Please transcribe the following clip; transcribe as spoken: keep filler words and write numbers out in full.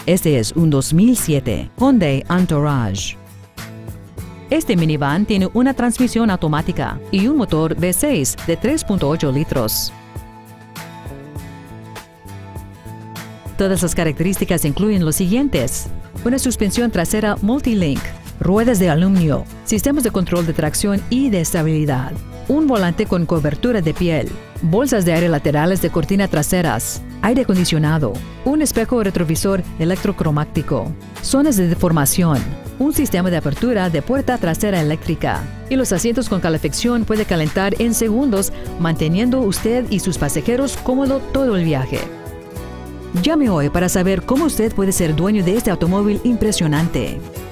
Este es un dos mil siete Hyundai Entourage. Este minivan tiene una transmisión automática y un motor V seis de tres punto ocho litros. Todas las características incluyen los siguientes: una suspensión trasera Multilink, ruedas de aluminio, sistemas de control de tracción y de estabilidad, un volante con cobertura de piel, bolsas de aire laterales de cortina traseras, aire acondicionado, un espejo retrovisor electrocromático, zonas de deformación, un sistema de apertura de puerta trasera eléctrica y los asientos con calefacción puede calentar en segundos, manteniendo usted y sus pasajeros cómodo todo el viaje. Llame hoy para saber cómo usted puede ser dueño de este automóvil impresionante.